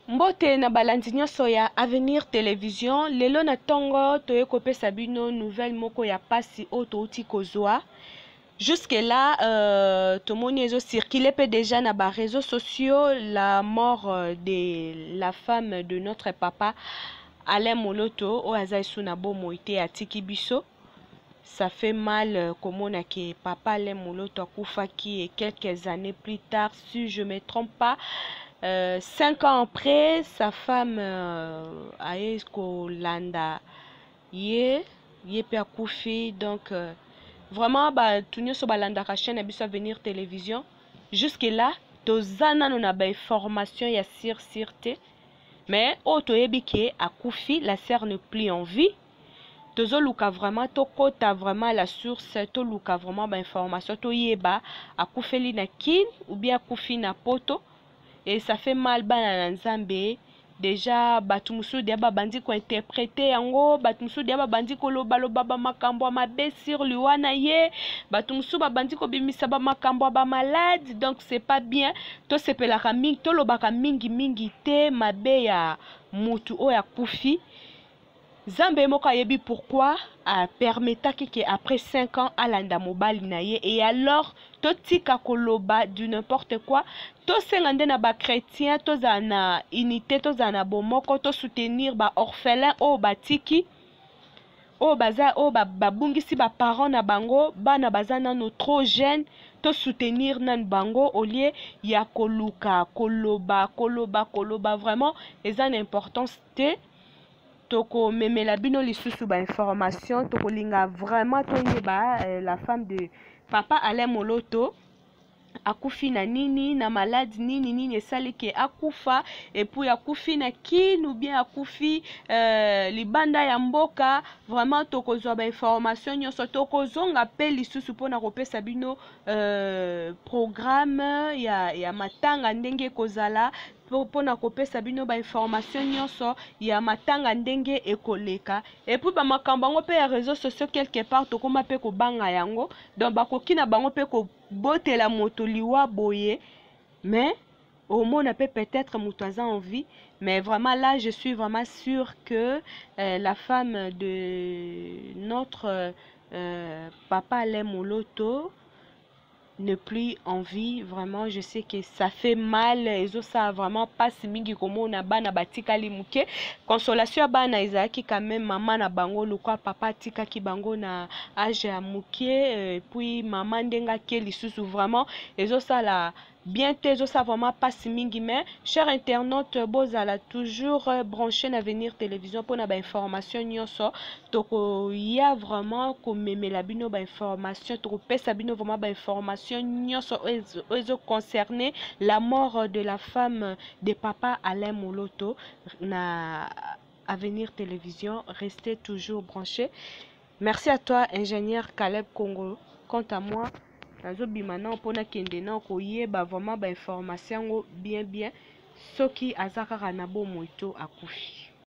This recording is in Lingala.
Mbote na balandi nyonso ya Avenir Télévision, lelo na tongo toye kopesa bino nouvelle moko ya pasi o touti kozwa. Jusque là, tomoni ezo circuler pe déjà na ba réseaux sociaux la mort de la femme de notre papa Alain Moloto o azaisu na bomo ite atiki biso. Ça fait mal komona ke papa Alain Moloto akufaki et quelques années plus tard, si je me trompe pas, 5 ans après, sa femme a eu kolanda ye pe akufi. Donc vraiment ba tunyo so balanda ka chaîne biso Avenir Télévision. Jusque là tozana no na ba information ya sûreté, mais otoyebi ke akufi, la sœur ne plus en vie. Tozo luka vraiment tokota vraiment la source, to luka vraiment ba information to yeba akufeli na kin ou bien akufi na poto. Et ça fait mal bana na nzambe. Déjà batu musu dia ba bandi ko interpréter yango, batu musu dia ba bandi ko loba ba makambo mabe sur liwana ye, batu musu ba bandi ko bimisa ba makambo ba malade. Donc c'est pas bien. To sepelaka mingi, to lobaka mingi te mabe ya mutu o ya kufi. Zambé moka yebi pourquoi a permetaki que après 5 ans alanda mobali na ye. Et alors to tika koloba du n'importe quoi, to sengande na ba chrétien, to za na unité, to za na bomoko, to soutenir ba orphelin o batiki o baza o babungisi ba parents na bango, bana bazana no trop jeune, to soutenir nan bango au lieu ya koluka koloba vraiment eza na importance te. Toko memela bino lisusu ba information, toko linga vraiment toyeba la femme de papa Alain Moloto akufi na nini, na malade nini esali ke akufa, et puis akufi na kin ou bien akufi libanda ya mboka. Vraiment toko zwa ba information nyonso, toko zonga pe lisusu pona kopesa bino programme ya matanga ndenge kozala, pona kopesa bino ba information nyonso ya matanga ndenge ekoleka. Et puis ba makambo ngo pe ya réseaux sociaux quelque part tokoma pe ko banga yango, donc bakoki na bango pe ko botela moto liwa boye, mais au moins peut-être moutaza en vie. Mais vraiment là je suis vraiment sûre que la femme de notre papa Alain Moloto ne plus en vie. Vraiment je sais que ça fait mal, ezo ça vraiment pas mingi komo na bana batikali muke. Consolation bana ezaki quand même maman na bango lokwa papa tika ki bango na âge ya muke, puis maman ndenga ke lisusu. Vraiment ezo ça la bien te, ezo ça vraiment pas mingi. Mais cher internaute, bozala toujours branché na Avenir Télévision pour na ba information nyonso. Toko ya vraiment ko memela bino ba information, toko pesa bino vraiment ba information nyonso ozo concerné la mort de la femme de papa Alain Moloto na Avenir Télévision. Restez toujours branchés. Merci à toi ingénieur Caleb Congo. Quant à moi, nazobima na mpona kende na koyeba vraiment ba information bien soki azakaka na bomo ito akufi.